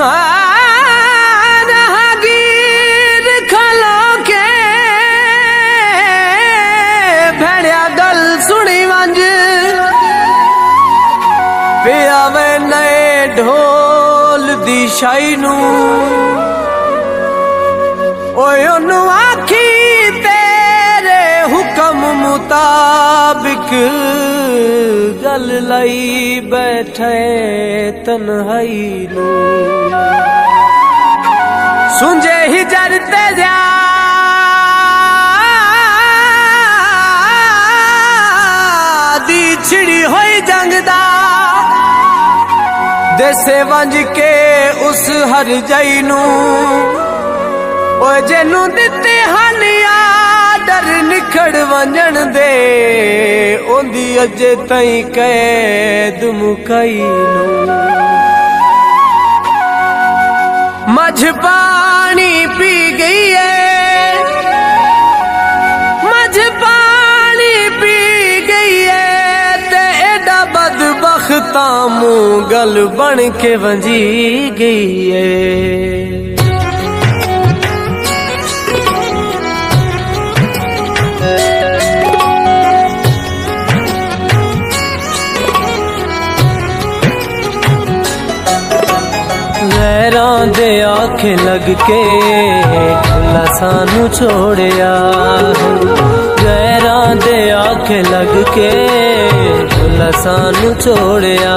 राहगीर खलो के भेड़िया गल सुनी वंज पियावे नए ढोल दी शाई नू ओए ओनू आखी तेरे हुक्म मुताबिक गल लाई बैठे तन्हाई नू सुंजे ही जरते जा दी छिड़ी होई जंगदा देसे वंज के उस हर जई नू ओ जेनू दिते हानिया डर निखड़ वंजन दे ओंदी अजे तई कैद मुकाई नू मझ पानी पी गई है मझ पानी पी गई है ते एडा बदबख्ता मुंह गल बन के वंजी गई है। गैरां दे आखे लग के भुला सानू छोड़िया गैरां दे आखे लग के भुला सानू छोड़िया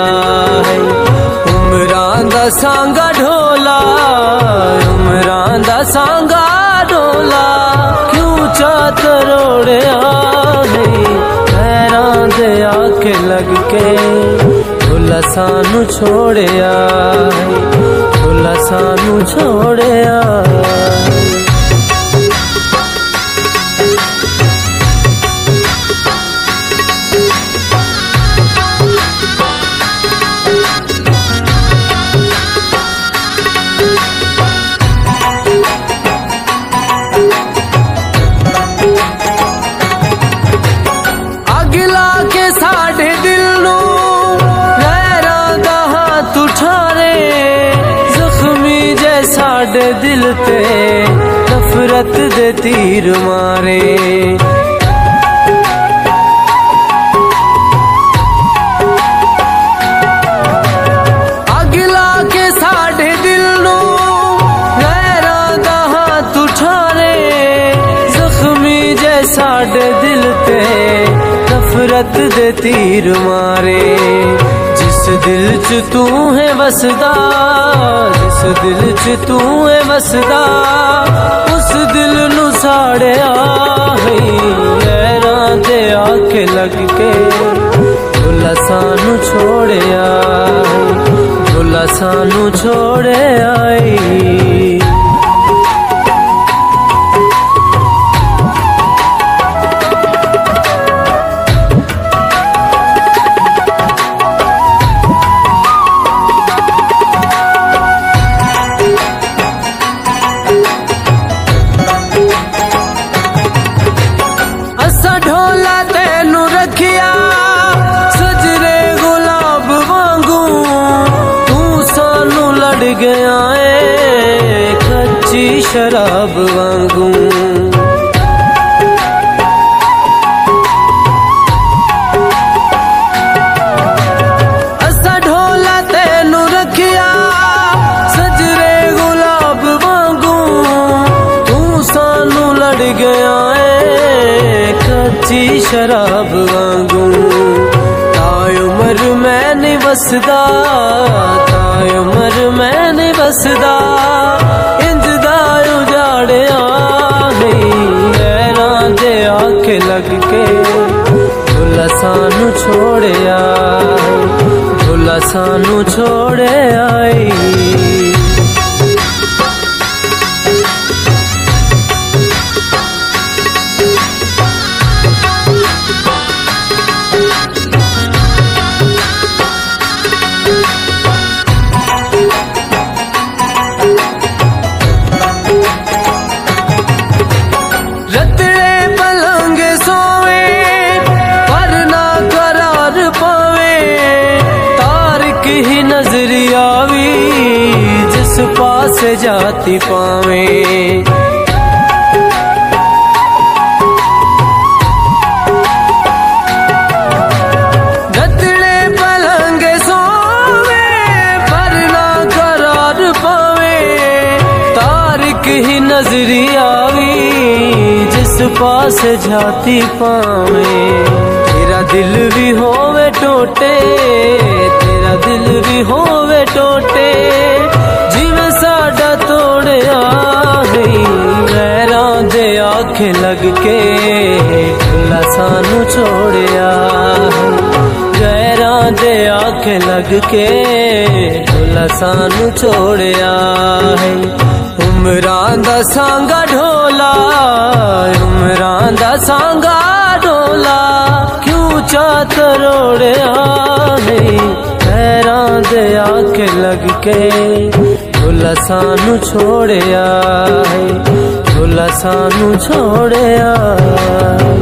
उमरां दा सांगा ढोला उमरां दा सांगा ढोला क्यों चात रोड़िया गैरां दे आखे लग के भुला सानू छोड़िया भुला सानू छोड़िया। अगला के साढ़े दिल नू गैरां दा हाथ उठारे जख्मी जे साढ़े दिल ते नफरत दे तीर मारे अगला के साढ़े दिल नू गैरां दा हाथ उठारे जख्मी जे साढ़े दिल ते नफरत दे तीर मारे जिस दिल च तू है वसदा जिस दिल च तू है वसदा उस दिल नू साड़िया गैरां दे आखे लग के भुला सानू छोड़िया भुला सानू छोड़िया। ढोला तेनू रखिया सजरे गुलाब वांगू तू सानू लड़ गया है कच्ची शराब वांगू असा ढोला तेनू रखिया सजरे गुलाब वांगू तू सानू लड़ गया है कच्ची शराब वांगू ताय उमर मैं नहीं बसदा ताय उमर मैं नहीं बसदा इंज दा उजाड़िया गैरां दे आखे लग के भुला सानू छोड़िया भुला सानू छोड़िया। ही नजरिया भी पास जाती पावे। गतड़े पलंगे सोवे पर ना करार पावे, तारिक ही नजरी आवी जिस पास जाती पावे। तेरा दिल भी होवे टोटे, तेरा दिल भी होवे टोटे, जिवें साडा तोड़िया है। गैरां दे आखे लग के भुला सानू छोड़िया है। गैरां दे आखे लग के भुला सानू छोड़िया है। उमरां दा सांगा ढोला, उमरां दा सांगा ढोला, क्यों चात रोड़िया है। गैरां दे आखे लग के भुला सानू छोड़िया है, भुला सानू छोड़िया।